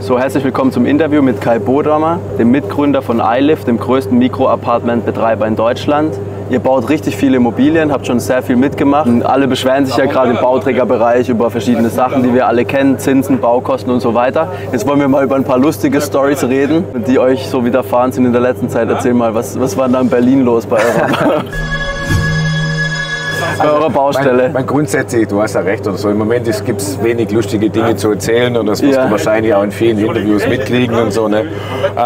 So, herzlich willkommen zum Interview mit Kai Bodamer, dem Mitgründer von iLift, dem größten Mikro-Apartment-Betreiber in Deutschland. Ihr baut richtig viele Immobilien, habt schon sehr viel mitgemacht. Und alle beschweren sich ja gerade im Bauträgerbereich über verschiedene Sachen, die wir alle kennen, Zinsen, Baukosten und so weiter. Jetzt wollen wir mal über ein paar lustige Storys reden, die euch so widerfahren sind in der letzten Zeit. Erzähl mal, was war da in Berlin los bei eurer Baustelle? Grundsätzlich, du hast ja recht, oder so. Im Moment gibt es wenig lustige Dinge zu erzählen und das wirst du wahrscheinlich auch in vielen Interviews mitkriegen und so. Ne?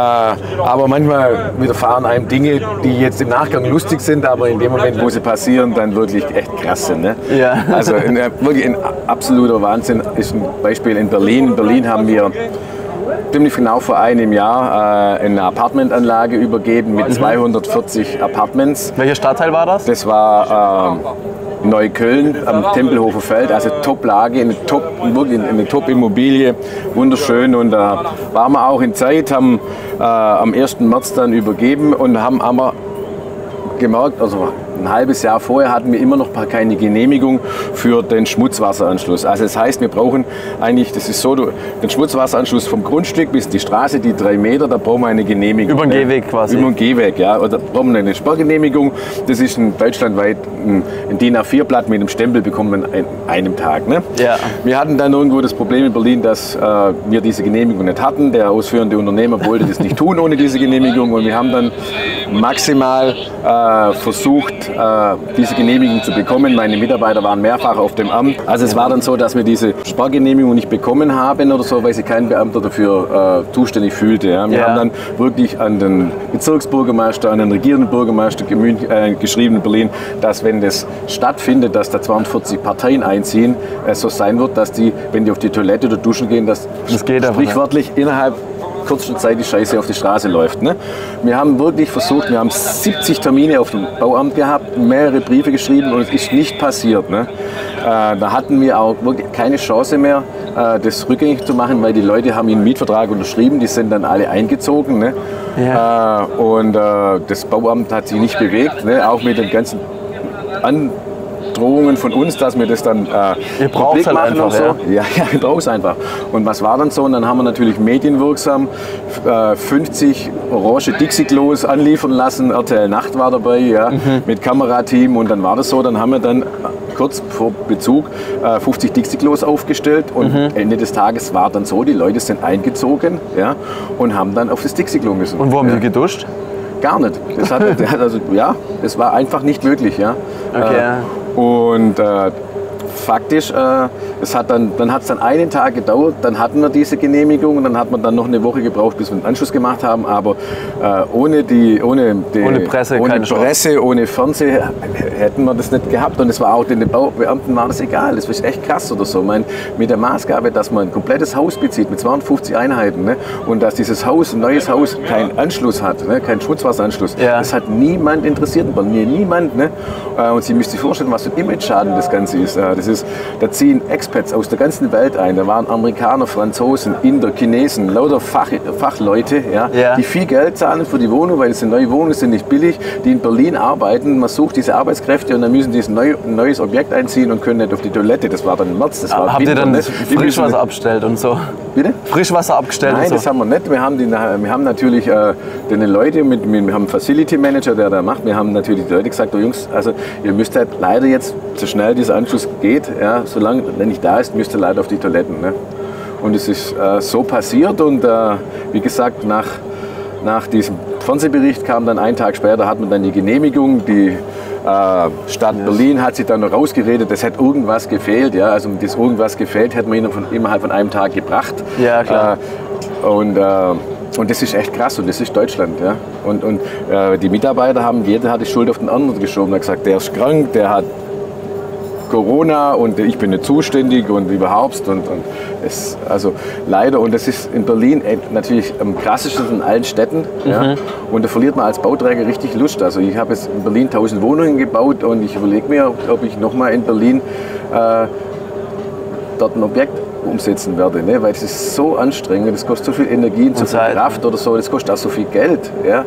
Aber manchmal widerfahren einem Dinge, die jetzt im Nachgang lustig sind, aber in dem Moment, wo sie passieren, dann wirklich echt krass sind. Ne? Ja. Also wirklich ein absoluter Wahnsinn ist ein Beispiel in Berlin. In Berlin haben wir ziemlich genau vor einem Jahr eine Apartmentanlage übergeben mit 240 Apartments. Welcher Stadtteil war das? Das war Neukölln am Tempelhofer Feld, also Top-Lage, wirklich eine Top-Immobilie, wunderschön. Und da waren wir auch in Zeit, haben am 1. März dann übergeben und haben aber gemerkt, also ein halbes Jahr vorher hatten wir immer noch keine Genehmigung für den Schmutzwasseranschluss. Also das heißt, wir brauchen eigentlich, das ist so, den Schmutzwasseranschluss vom Grundstück bis die Straße, die 3 Meter, da brauchen wir eine Genehmigung. Über den Gehweg quasi. Über den Gehweg, ja. Oder brauchen wir eine Sperrgenehmigung. Das ist deutschlandweit ein DIN A4-Blatt mit einem Stempel bekommen wir an einem Tag. Ne? Ja. Wir hatten dann irgendwo das Problem in Berlin, dass wir diese Genehmigung nicht hatten. Der ausführende Unternehmer wollte das nicht tun ohne diese Genehmigung und wir haben dann maximal versucht, diese Genehmigung zu bekommen. Meine Mitarbeiter waren mehrfach auf dem Amt. Also es war dann so, dass wir diese Spargenehmigung nicht bekommen haben oder so, weil sich kein Beamter dafür zuständig fühlte. Ja. Wir haben dann wirklich an den Bezirksbürgermeister, an den regierenden Bürgermeister geschrieben in Berlin, dass wenn das stattfindet, dass da 42 Parteien einziehen, es so sein wird, dass die, wenn die auf die Toilette oder duschen gehen, dass das geht sprichwörtlich innerhalb kürzester Zeit die Scheiße auf die Straße läuft. Ne? Wir haben wirklich versucht, wir haben 70 Termine auf dem Bauamt gehabt, mehrere Briefe geschrieben und es ist nicht passiert. Ne? Da hatten wir auch wirklich keine Chance mehr, das rückgängig zu machen, weil die Leute haben einen Mietvertrag unterschrieben, die sind dann alle eingezogen. Ne? Ja. Und das Bauamt hat sich nicht bewegt, ne? Auch mit den ganzen Androhungen von uns, dass wir das dann publik halt machen einfach, und so. Ja, wir brauchen es einfach. Und was war dann so? Und dann haben wir natürlich medienwirksam 50 orange Dixie-Klos anliefern lassen. RTL Nacht war dabei, ja, mit Kamerateam. Und dann war das so, dann haben wir dann kurz vor Bezug 50 Dixie-Klos aufgestellt. Und Ende des Tages war dann so, die Leute sind eingezogen, ja, und haben dann auf das Dixie-Klo müssen. Und wo haben die geduscht? Gar nicht. Das also, ja, es war einfach nicht möglich. Ja. Okay. Und faktisch, dann hat es dann einen Tag gedauert, dann hatten wir diese Genehmigung und dann hat man dann noch eine Woche gebraucht, bis wir einen Anschluss gemacht haben. Aber ohne Presse, ohne Fernseher hätten wir das nicht gehabt. Und es war auch den Baubeamten war das egal. Das ist echt krass oder so. Mit der Maßgabe, dass man ein komplettes Haus bezieht mit 250 Einheiten, ne? Und dass dieses Haus, ein neues Haus, keinen Anschluss hat, ne? Keinen Schmutzwasseranschluss. Ja. Das hat niemand interessiert bei mir, niemand. Ne? Und Sie müssen sich vorstellen, was für ein Image-Schaden das Ganze ist. Da ziehen Expats aus der ganzen Welt ein. Da waren Amerikaner, Franzosen, Inder, Chinesen, lauter Fachleute, die viel Geld zahlen für die Wohnung, weil es sind neue Wohnungen, sind nicht billig, die in Berlin arbeiten. Man sucht diese Arbeitskräfte und dann müssen die ein neues Objekt einziehen und können nicht auf die Toilette. Das war dann im März. Habt ihr dann Frischwasser abgestellt und so? Bitte? Frischwasser abgestellt? Nein, und so? Das haben wir nicht. Wir haben natürlich die Leute, wir haben einen Facility Manager, der da macht. Wir haben natürlich die Leute gesagt, oh Jungs, also ihr müsst halt leider jetzt, so schnell dieser Anschluss geht, ja, solange der nicht da ist, müsst ihr leider auf die Toiletten. Ne? Und es ist so passiert und wie gesagt, nach diesem Fernsehbericht kam dann einen Tag später, hat man dann die Genehmigung, die Stadt Berlin hat sich dann noch rausgeredet, es hätte irgendwas gefehlt. Ja? Also das irgendwas gefehlt, hätten wir innerhalb von einem Tag gebracht. Ja, klar. Und das ist echt krass und das ist Deutschland. Ja? Und die Mitarbeiter jeder hat die Schuld auf den anderen geschoben. Er hat gesagt, der ist krank, der hat Corona und ich bin nicht zuständig und überhaupt. Also leider, und das ist in Berlin natürlich am krassesten in allen Städten. Ja? Und da verliert man als Bauträger richtig Lust. Also ich habe jetzt in Berlin 1000 Wohnungen gebaut und ich überlege mir, ob ich nochmal in Berlin dort ein Objekt umsetzen werde, ne? Weil es ist so anstrengend, das kostet so viel Energie und so viel Kraft oder so, das kostet auch so viel Geld, ja?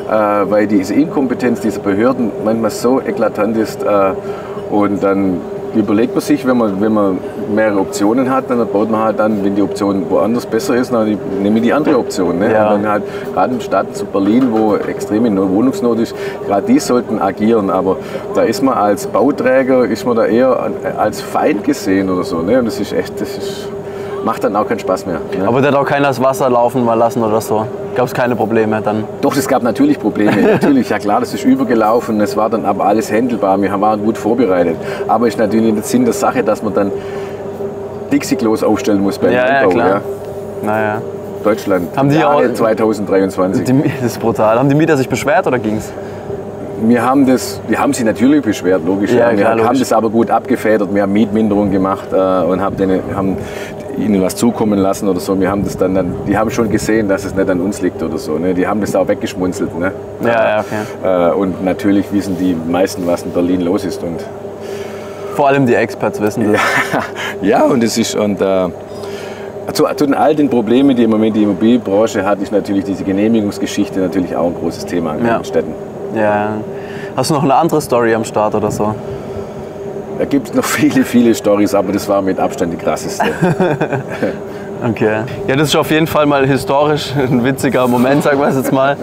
Weil diese Inkompetenz dieser Behörden manchmal so eklatant ist und dann überlegt man sich, wenn man mehrere Optionen hat, dann baut man halt dann, wenn die Option woanders besser ist, dann nehme ich die andere Option. Ne? Ja. Und dann halt gerade in Städten zu Berlin, wo extreme Wohnungsnot ist, gerade die sollten agieren. Aber da ist man als Bauträger, ist man da eher als Feind gesehen oder so. Ne? Und das ist echt, macht dann auch keinen Spaß mehr. Ne? Aber der hat auch keiner das Wasser laufen mal lassen oder so? Gab es keine Probleme dann? Doch, es gab natürlich Probleme. Natürlich, ja klar, das ist übergelaufen. Es war dann aber alles händelbar. Wir waren gut vorbereitet. Aber es ist natürlich nicht Sinn der Sache, dass man dann Dixie-Klos aufstellen muss beim Einbau. Ja, klar. Ja. Naja. Deutschland, haben die Jahre auch, 2023. Das ist brutal. Haben die Mieter sich beschwert oder ging's? Wir haben sich natürlich beschwert, logisch. Ja, wir klar, haben logisch. das aber gut abgefedert. Wir haben Mietminderung gemacht und haben ihnen was zukommen lassen oder so. Wir haben das dann, die haben schon gesehen, dass es nicht an uns liegt oder so. Ne? Die haben das auch weggeschmunzelt. Ne? Ja, okay. Und natürlich wissen die meisten, was in Berlin los ist. Und vor allem die Experts wissen das. Ja, und es ist zu all den Problemen, die im Moment die Immobilienbranche hat, ist natürlich diese Genehmigungsgeschichte natürlich auch ein großes Thema in den Städten. Ja. Hast du noch eine andere Story am Start oder so? Da gibt es noch viele, viele Storys, aber das war mit Abstand die krasseste. Okay. Ja, das ist auf jeden Fall mal historisch ein witziger Moment, sagen wir es jetzt mal.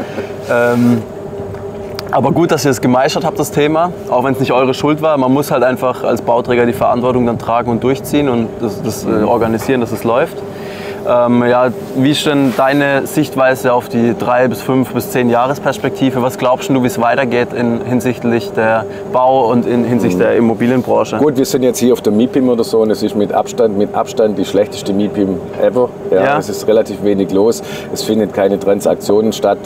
Aber gut, dass ihr es gemeistert habt, das Thema, auch wenn es nicht eure Schuld war. Man muss halt einfach als Bauträger die Verantwortung dann tragen und durchziehen und das organisieren, dass es läuft. Ja, wie ist denn deine Sichtweise auf die 3 bis 5 bis 10 Jahresperspektive? Was glaubst du, wie es weitergeht hinsichtlich der Bau- und hinsichtlich der Immobilienbranche? Gut, wir sind jetzt hier auf der MIPIM oder so und es ist mit Abstand die schlechteste MIPIM ever. Ja. Es ist relativ wenig los, es findet keine Transaktionen statt.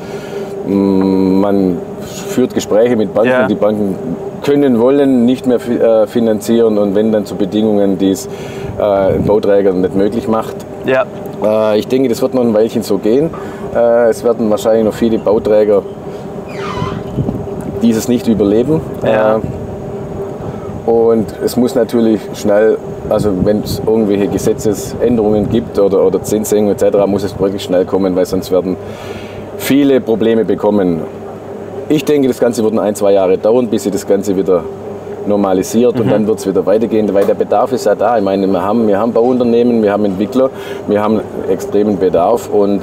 Man führt Gespräche mit Banken, die Banken wollen nicht mehr finanzieren und wenn dann zu Bedingungen, die es ein Bauträger nicht möglich macht. Ja. Ich denke, das wird noch ein Weilchen so gehen. Es werden wahrscheinlich noch viele Bauträger dieses nicht überleben. Ja. Und es muss natürlich schnell, also wenn es irgendwelche Gesetzesänderungen gibt oder Zinssenkungen etc., muss es wirklich schnell kommen, weil sonst werden viele Probleme bekommen. Ich denke, das Ganze wird 1-2 Jahre dauern, bis sich das Ganze wieder normalisiert und dann wird es wieder weitergehen, weil der Bedarf ist ja da. Ich meine, wir haben Bauunternehmen, wir haben Entwickler, wir haben extremen Bedarf und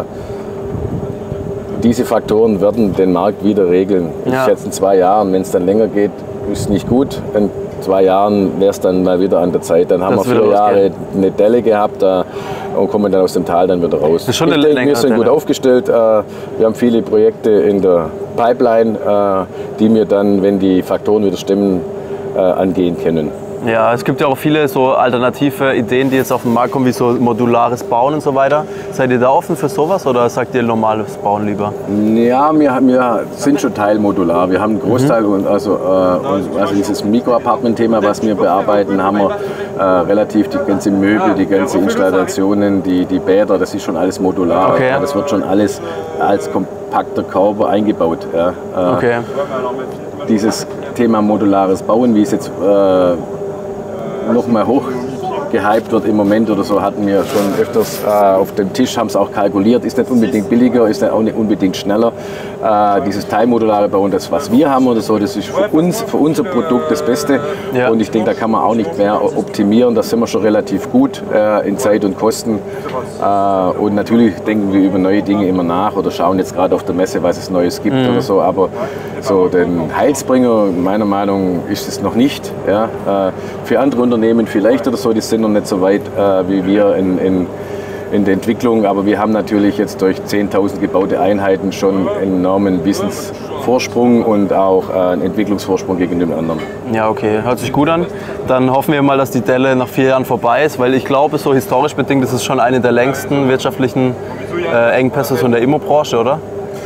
diese Faktoren werden den Markt wieder regeln. Ich schätze in 2 Jahren, wenn es dann länger geht, ist nicht gut. In 2 Jahren wäre es dann mal wieder an der Zeit. Dann haben wir 4 Jahre eine Delle gehabt und kommen dann aus dem Tal dann wieder raus. Ich denke, wir sind gut aufgestellt. Wir haben viele Projekte in der Pipeline, die wir dann, wenn die Faktoren wieder stimmen, angehen können. Ja, es gibt ja auch viele so alternative Ideen, die jetzt auf den Markt kommen, wie so modulares Bauen und so weiter. Seid ihr da offen für sowas oder sagt ihr normales Bauen lieber? Ja, wir sind schon teilmodular. Wir haben einen Großteil, also dieses Mikroapartment-Thema, was wir bearbeiten, haben wir relativ die ganze Möbel, die ganze Installationen, die Bäder, das ist schon alles modular. Okay. Das wird schon alles als kompakter Körper eingebaut. Ja. Okay. Dieses Thema modulares Bauen, wie es jetzt noch mal hochgehypt wird im Moment oder so, hatten wir schon öfters auf dem Tisch, haben es auch kalkuliert, ist nicht unbedingt billiger, ist auch nicht unbedingt schneller. Dieses teilmodulare Bauen, das was wir haben oder so, das ist für unser Produkt das Beste und ich denke, da kann man auch nicht mehr optimieren, da sind wir schon relativ gut in Zeit und Kosten und natürlich denken wir über neue Dinge immer nach oder schauen jetzt gerade auf der Messe, was es Neues gibt oder so, aber so den Heilsbringer, meiner Meinung nach, ist es noch nicht. Ja. Für andere Unternehmen vielleicht oder so, die sind noch nicht so weit wie wir in der Entwicklung, aber wir haben natürlich jetzt durch 10.000 gebaute Einheiten schon einen enormen Wissensvorsprung und auch einen Entwicklungsvorsprung gegenüber den anderen. Ja, okay, hört sich gut an. Dann hoffen wir mal, dass die Delle nach 4 Jahren vorbei ist, weil ich glaube, so historisch bedingt ist es schon eine der längsten wirtschaftlichen Engpässe so in der Immobranche, oder?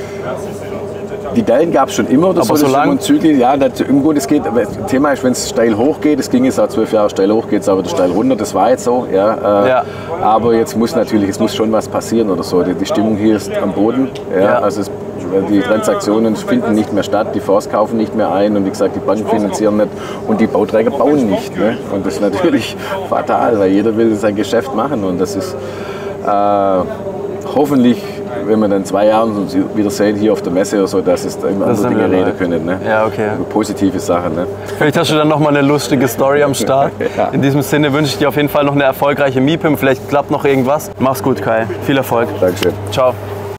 Die Dellen gab es schon immer, das aber so lang? Ja, gut, es geht, das Thema ist, wenn es steil hochgeht, es ging jetzt auch 12 Jahre steil hoch, geht es aber steil runter, das war jetzt so. Ja, aber jetzt muss schon was passieren oder so. Die Stimmung hier ist am Boden. Ja, also die Transaktionen finden nicht mehr statt, die Fonds kaufen nicht mehr ein und wie gesagt, die Banken finanzieren nicht und die Bauträger bauen nicht. Ne? Und das ist natürlich fatal, weil jeder will sein Geschäft machen und das ist hoffentlich wenn wir dann 2 Jahre uns wieder sehen hier auf der Messe oder so, dass es da immer andere Dinge reden können. Ne? Ja, okay. Positive Sachen. Ne? Vielleicht hast du dann nochmal eine lustige Story am Start. Ja. In diesem Sinne wünsche ich dir auf jeden Fall noch eine erfolgreiche MIPIM. Vielleicht klappt noch irgendwas. Mach's gut, Kai. Viel Erfolg. Dankeschön. Ciao.